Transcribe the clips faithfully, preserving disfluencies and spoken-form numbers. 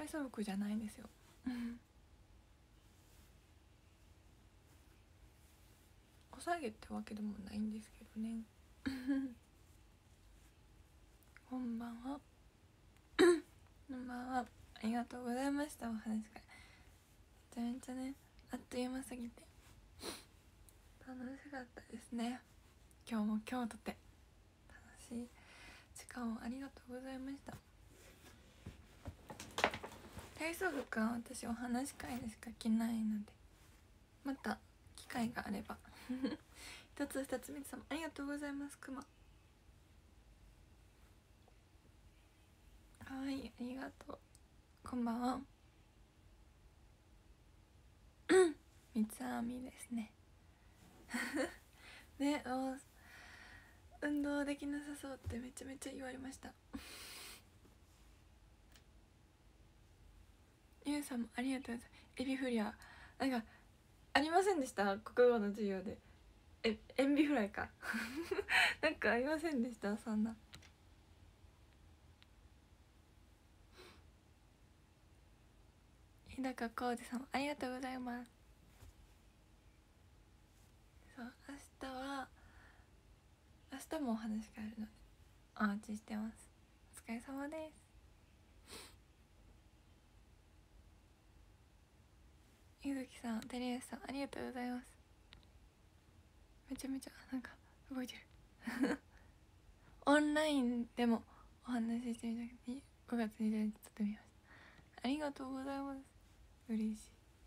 体操服じゃないんですよお下げってわけでもないんですけどねこんばんはこんばんは。ありがとうございました。お話会めちゃめちゃねあっという間すぎて楽しかったですね。今日も今日とて楽しい時間をありがとうございました。体操服は私お話会でしか着ないのでまた機会があれば一つ二つ三つ様ありがとうございます。くまはいありがとう。こんばんは三つ編みですねねあ運動できなさそうってめちゃめちゃ言われましたゆうさんもありがとうございます。エビフリアなんかありませんでした国語の授業で。えエンビフライかなんかありませんでしたそんな。日高浩二さんありがとうございます。そう明日は明日もお話があるのでお待ちしてます。お疲れ様です。ゆずきさんテレアさんありがとうございます。めちゃめちゃなんか動いてるオンラインでもお話ししてみたけどごがつにじゅうにち撮ってみました。ありがとうございます。嬉しい。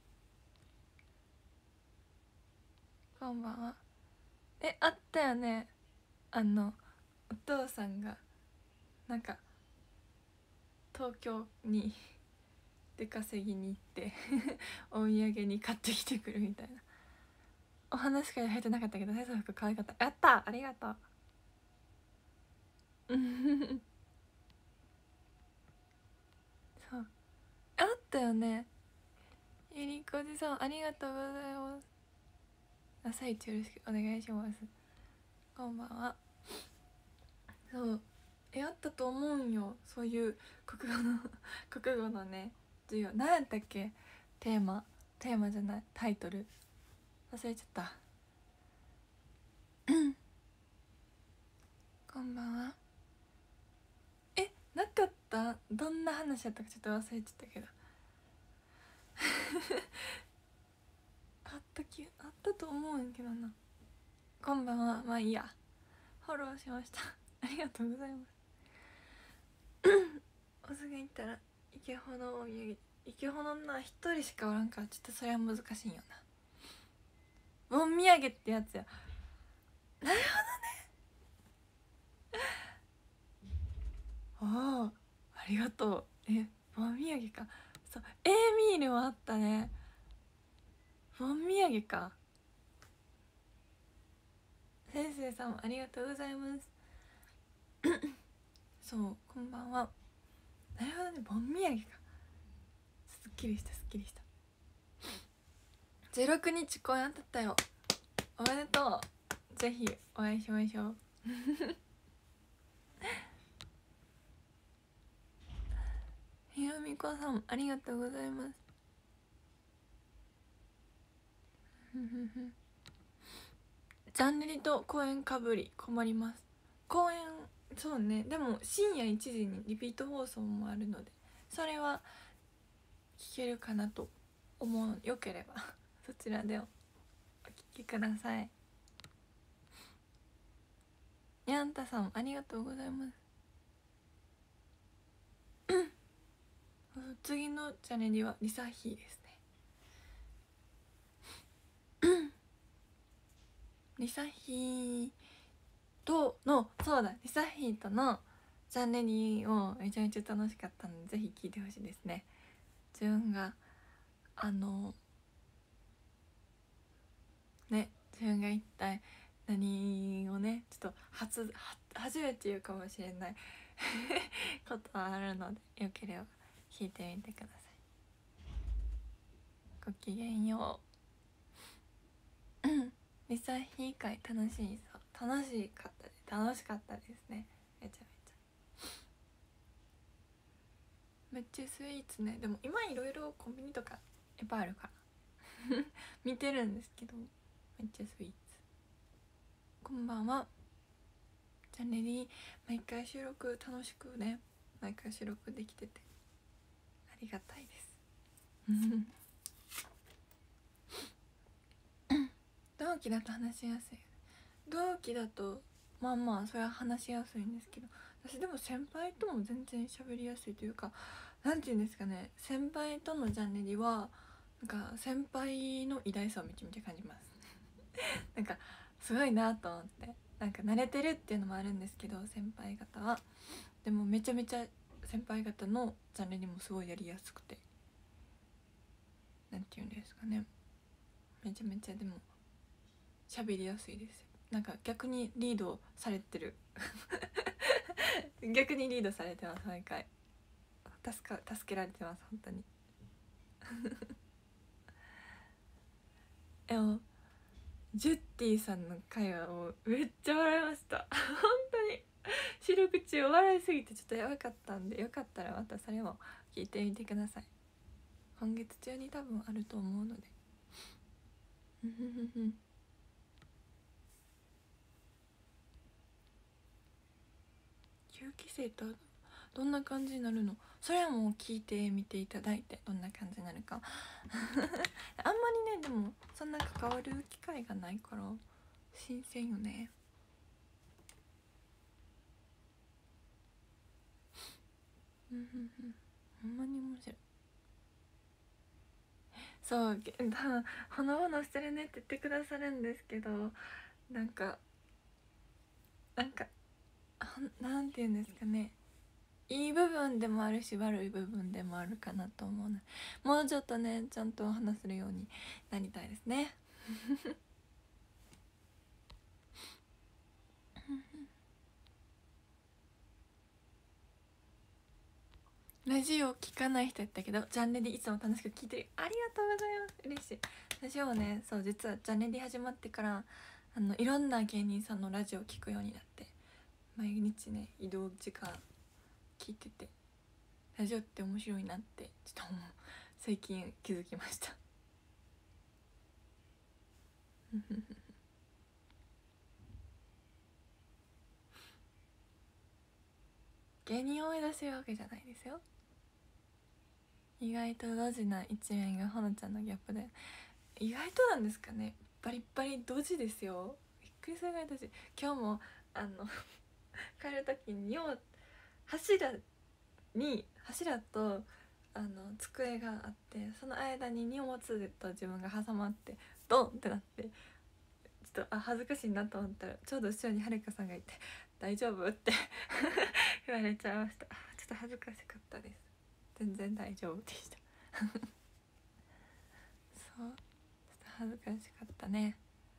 こんばんは。えあったよねあのお父さんがなんか東京に出稼ぎに行ってお土産に買ってきてくるみたいなお話から入ってなかったけど体操服可愛かった。やったありがとうそうあったよね。ゆりこじさんありがとうございます。朝一よろしくお願いします。こんばんは。そうえあったと思うんよそういう国語の国語のね授業何やったっけテーマテーマじゃないタイトル忘れちゃったこんばんは。えなかったどんな話やったかちょっと忘れちゃったけどあったきあったと思うんやけどな。こんばんは。まあいいやフォローしましたありがとうございますおすが行ったら池ほどお土産池ほどな一人しかおらんからちょっとそれは難しいんよな。盆土産ってやつや。なるほどねああありがとう。え盆土産か。そう A ミールもあったね。盆土産か。先生さんもありがとうございますそうこんばんは。なるほどね盆土産か。すっきりしたすっきりした。じゅうろくにち公演当たったよ。おめでとう。ぜひお会いしましょうひろみこさんありがとうございますジャンネリと公演かぶり困ります。公演そうねでも深夜いちじにリピート放送もあるのでそれは聞けるかなと思う。よければそちらでお聞きください。にゃんたさんありがとうございます次のチャレンジはリサヒーですねリサヒーとのそうだリサヒーとのチャンネルをめちゃめちゃ楽しかったのでぜひ聞いてほしいですね。自分があのね自分が一体何をねちょっと初初めて言うかもしれないことはあるのでよければ聞いてみてください。ごきげんようリサヒー会楽しいそう楽しかったです楽しかったですねめちゃめちゃめっちゃスイーツね。でも今いろいろコンビニとかいっぱいあるから見てるんですけど、めっちゃスイーツ。こんばんは。チャンネル毎回収録楽しくね、毎回収録できててありがたいです同期だと話しやすい。同期だとまあまあそれは話しやすいんですけど、私でも先輩とも全然喋りやすいというか、なんていうんですかね、先輩とのジャンネリはなんか先輩の偉大さをめちゃめちゃ感じますなんかすごいなと思って、なんか慣れてるっていうのもあるんですけど、先輩方はでもめちゃめちゃ先輩方のジャンネリもすごいやりやすくて、なんていうんですかね、めちゃめちゃでも喋りやすいです。なんか逆にリードされてる逆にリードされてます。毎回助か助けられてます本当にでもジュッティさんの会話をめっちゃ笑いました本当に収録中笑いすぎてちょっとやばかったんで、よかったらまたそれも聞いてみてください。今月中に多分あると思うのできゅうきせいとどんな感じになるの、それはもう聞いてみていただいてどんな感じになるかあんまりね、でもそんな関わる機会がないから新鮮よねうんうんうん、ほんまに面白い。そうほのぼのしてるねって言ってくださるんですけど、なんかなんかなんていうんですかね、いい部分でもあるし悪い部分でもあるかなと思うので、もうちょっとねちゃんと話せるようになりたいですねラジオ聞かない人やったけどジャンネリいつも楽しく聞いてる、ありがとうございます、嬉しい。ラジオね、そう実はジャンネリ始まってからあのいろんな芸人さんのラジオ聞くようになって、毎日ね移動時間聞いてて、ラジオって面白いなってちょっともう最近気づきました芸人を追い出せるわけじゃないですよ。意外とドジな一面がほのちゃんのギャップで、意外となんですかね、バリッバリドジですよ。びっくりするぐらいドジ。今日もあの帰る時によう柱に柱とあの机があって、その間に荷物と自分が挟まってドンってなって、ちょっとあ恥ずかしいなと思ったらちょうど後ろにはるかさんがいて「大丈夫?」って言われちゃいました。ちょっと恥ずかしかったです。全然大丈夫でしたそう、ちょっと恥ずかしかったね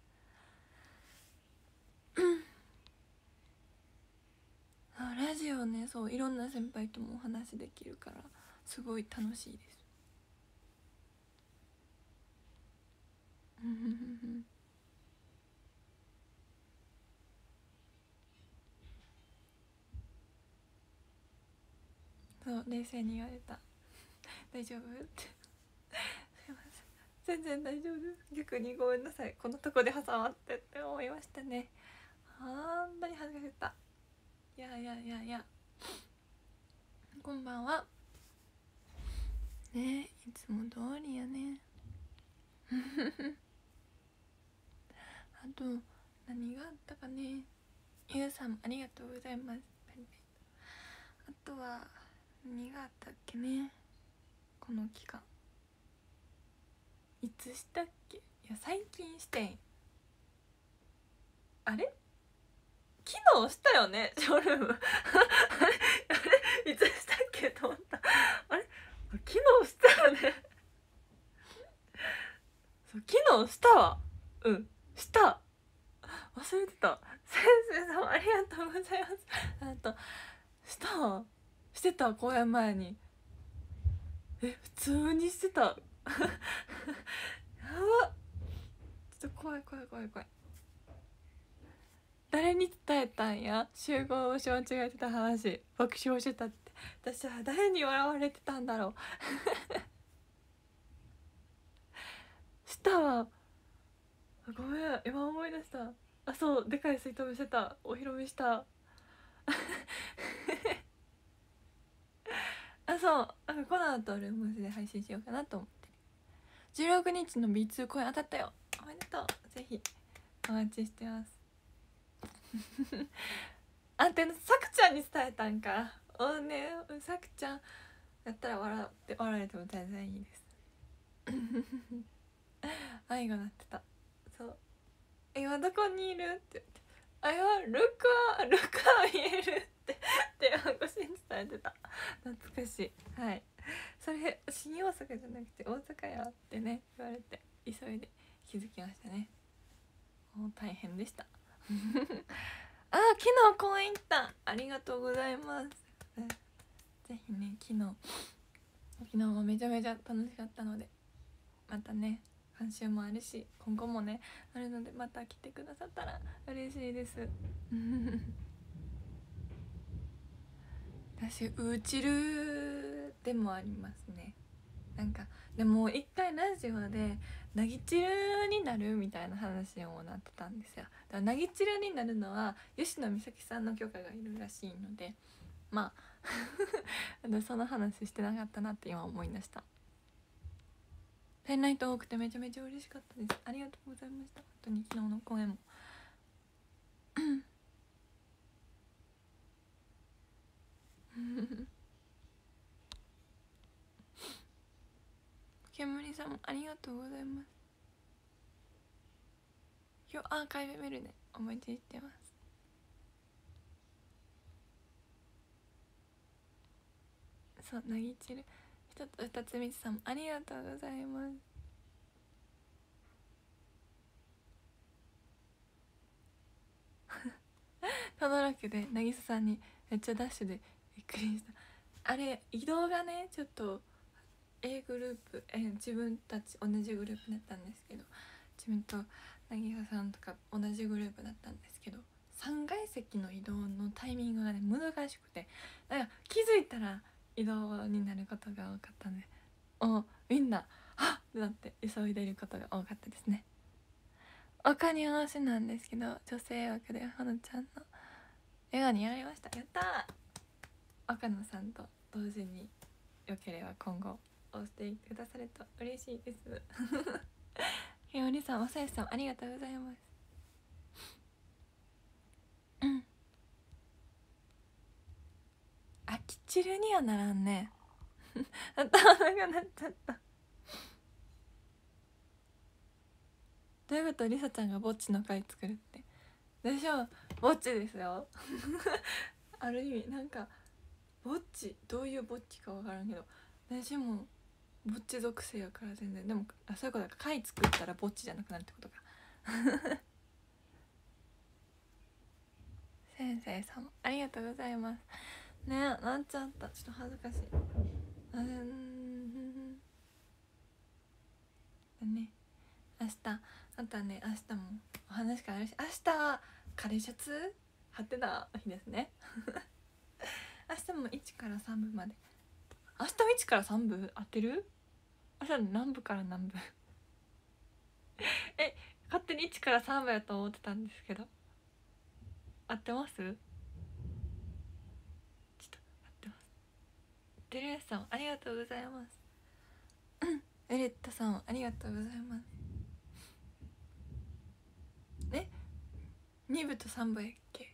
ラジオね、そういろんな先輩ともお話できるからすごい楽しいですそう冷静に言われた大丈夫ってすいません全然大丈夫です、逆にごめんなさいこのとこで挟まってって思いましたね。本当に恥ずかしかった。いやいやいやいや、こんばんはね、いつも通りやねあと何があったかね、ゆうさんありがとうございます。あとは何があったっけね、この期間いつしたっけ、いや最近してん、あれ昨日したよねショールームあれあれいつしたっけと思った、あれ昨日したよねそう昨日したわ、うんした忘れてた。先生様ありがとうございます。あとしたしてた、公演前にえ普通にしてたやばっ、ちょっと怖い怖い怖い怖い。誰に伝えたんや、集合を間違えてた話爆笑してたって。 私は誰に笑われてたんだろうしたわ、ごめん今思い出した。あ、そう、でかい水筒見せた、お披露目したあ、そう、なんかこの後ルームスで配信しようかなと思ってる。じゅうろくにちの ビーツー コイン当たったよ、おめでとう。ぜひお待ちしてますあんたのさくちゃんに伝えたんか。おね、さくちゃんやったら笑って笑われても全然いいです愛が鳴ってた。そう、今どこにいるって言って、あ、今ルカルカ見えるって電話越しに伝えてた。懐かしい。はい、それ新大阪じゃなくて大阪やってね言われて急いで気づきましたね。もう大変でしたあ、昨日公園行った、ありがとうございます。ぜひね、昨日昨日もめちゃめちゃ楽しかったので、またね監修もあるし今後もねあるので、また来てくださったら嬉しいです私うちるでもありますね。なんかでも一回ラジオでなぎちるになるみたいな話をなってたんですよ。だからなぎちるになるのは吉野美咲さんの許可がいるらしいので、まあその話してなかったなって今思い出した。ペンライト多くてめちゃめちゃ嬉しかったです。ありがとうございました。本当に昨日の公演も煙さんもありがとうございます。今日アーカイブ見るね、お待ちしてます。そう、なぎちる一つ二つみつさんもありがとうございます。たどらけでなぎささんにめっちゃダッシュでびっくりした。あれ移動がねちょっと A グループえ自分たち同じグループだったんですけど、自分となぎささんとか同じグループだったんですけど、さん階席の移動のタイミングがね難しくて、だから気づいたら移動になることが多かったんで、おみんなはっってなって急いでいることが多かったですね。おかに合わせなんですけど、女性枠でほのちゃんの笑顔にやられました。やったー。岡野さんと同時によければ今後押してくださると嬉しいですひよりさん、まさよしさんありがとうございますあ、きっちりにはならんね頭がなっちゃった。どういうこと？りさちゃんがぼっちの会作るってでしょ。ぼっちですよある意味なんかぼっち、どういうぼっちか分からんけど、私もぼっち属性やから全然。でもあ、そういうことか、会作ったらぼっちじゃなくなるってことか先生さんもありがとうございますね。え、なっちゃった、ちょっと恥ずかしい。うんね、明日あとはね、明日もお話があるし、明日はカレーシャツ貼ってた日ですね明日もいちからさんぶまで。明日もいちからさんぶ合ってる？明日何部から何部え、勝手にいちからさんぶやと思ってたんですけど、合ってます？ちょっと合ってます。デルエスさんありがとうございますエレッタさんありがとうございます。え、にぶとさんぶやっけ？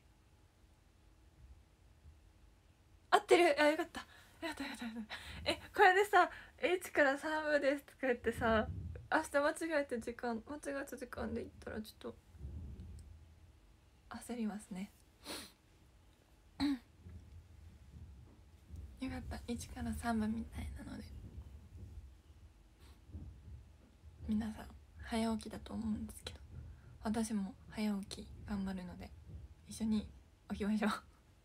合ってる。あ、よかったよかったよかったよかった。え、これでさいちからさんぶですとか言ってさ、明日間違えて時間間違えた時間で言ったらちょっと焦りますねよかった、いちからさんぶみたいなので、皆さん早起きだと思うんですけど、私も早起き頑張るので一緒に起きましょう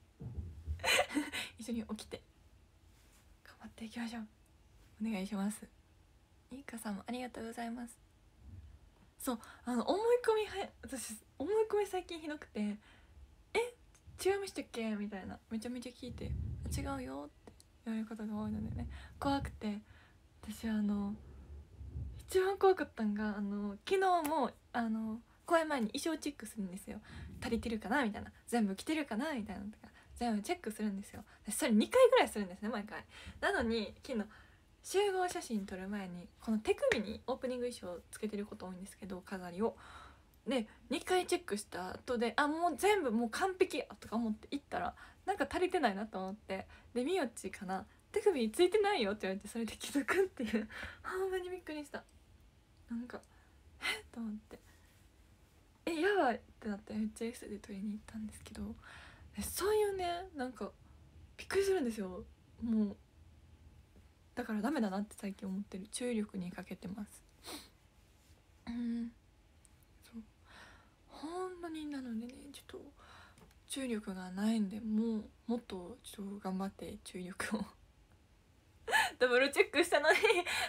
一緒に起きて頑張っていきましょう。お願いします。いいかさんもありがとうございます。そう、あの思い込みは私思い込み最近ひどくて、え違いましたっけみたいなめちゃめちゃ聞いて、違うよって言われることが多いのでね、怖くて、私あの一番怖かったんが、あの昨日もあの公演前に衣装チェックするんですよ。足りてるかなみたいな、全部着てるかなみたいなのとか全部チェックするんですよ。それにかいぐらいするんですね、毎回。なのに昨日集合写真撮る前にこの手首にオープニング衣装つけてること多いんですけど、飾りをでにかいチェックした後で、あもう全部もう完璧やとか思って行ったら、なんか足りてないなと思って、でみよちかな、手首についてないよって言われて、それで気づくっていうほんまにびっくりした。なんかえっと思って、えやばいってなってめっちゃエステで取りに行ったんですけど、そういうね、なんかびっくりするんですよ。もうだからダメだなって最近思ってる。注意力にかけてます。うんそう本当に。なのでね、ちょっと注意力がないんで、もうもっとちょっと頑張って注意力をダブルチェックしたのに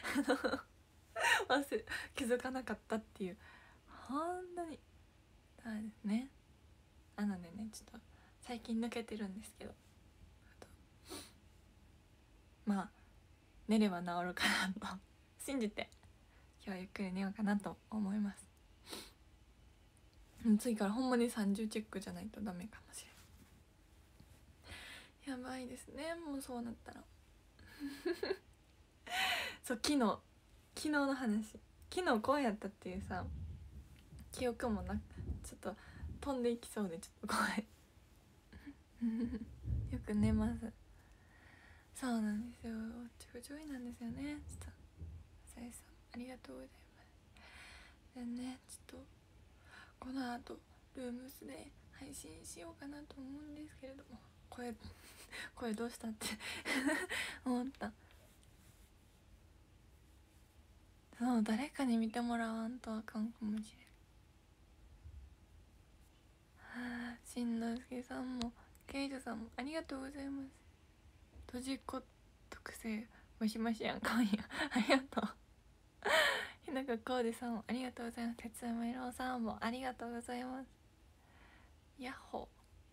忘れ気づかなかったっていう、本当にダメですね。なのでね、ちょっと最近抜けてるんですけど、まあ寝れば治るかなと信じて今日はゆっくり寝ようかなと思います。次からほんまにさんじゅうチェックじゃないとダメかもしれない。やばいですね、もうそうなったらそう昨日昨日の話、昨日こうやったっていうさ記憶もなく、ちょっと飛んでいきそうでちょっと怖いよく寝ます。そうなんですよ、ちょいちょいなんですよね。ちょっとさゆさんありがとうございます。でね、ちょっとこの後ルームスで配信しようかなと思うんですけれども、声声どうしたって思った。そう誰かに見てもらわんとあかんかもしれん。しんのすけさんもケイジョさんもありがとうございます。とじこ特製もしもしやんかわいいありがとうひなかこうでさんもありがとうございます。鉄山いろうさんもありがとうございます。やっほ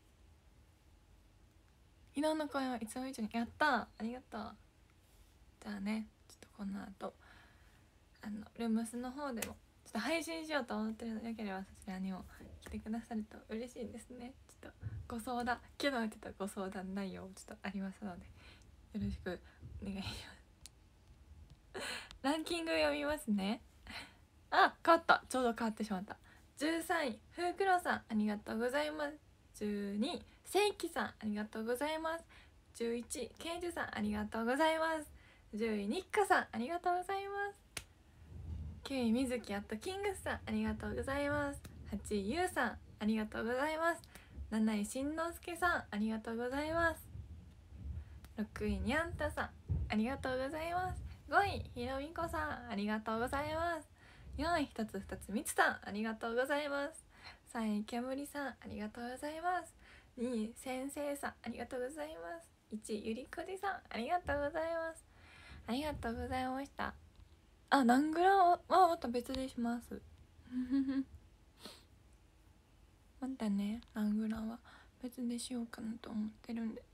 昨日の声はいつも以上にやった、ありがとう。じゃあね、ちょっとこの後あのルームスの方でもちょっと配信しようと思ってるので、よければそちらにも来てくださると嬉しいですね。ちょっとご相談、昨日言ってたご相談内容ちょっとありますのでよろしくお願いしますランキング読みますね。あ、変わった、ちょうど変わってしまった。じゅうさんいふうくろさんありがとうございます。じゅうにいせいきさんありがとうございます。じゅういちいけいじゅさんありがとうございます。じゅういにっかさんありがとうございます。きゅういみずきあとキングスさんありがとうございます。はちいゆうさんありがとうございます。なないしんのすけさんありがとうございます。ろくいにゃんたさんありがとうございます。ごいひろみこさんありがとうございます。よんいひとつふたつみつさんありがとうございます。さんいけむりさんありがとうございます。にいせんせいさんありがとうございます。いちいゆりこじさんありがとうございます。ありがとうございました。あ、ナングラはまた別でしますまたね、ナングラは別でしようかなと思ってるんで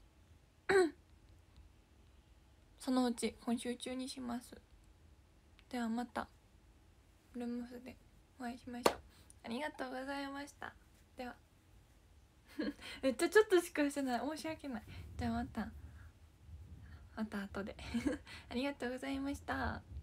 そのうち今週中にします。ではまたルームスでお会いしましょう。ありがとうございました。ではめっちゃちょっとしかしてない、申し訳ない。じゃあまたまた後でありがとうございました。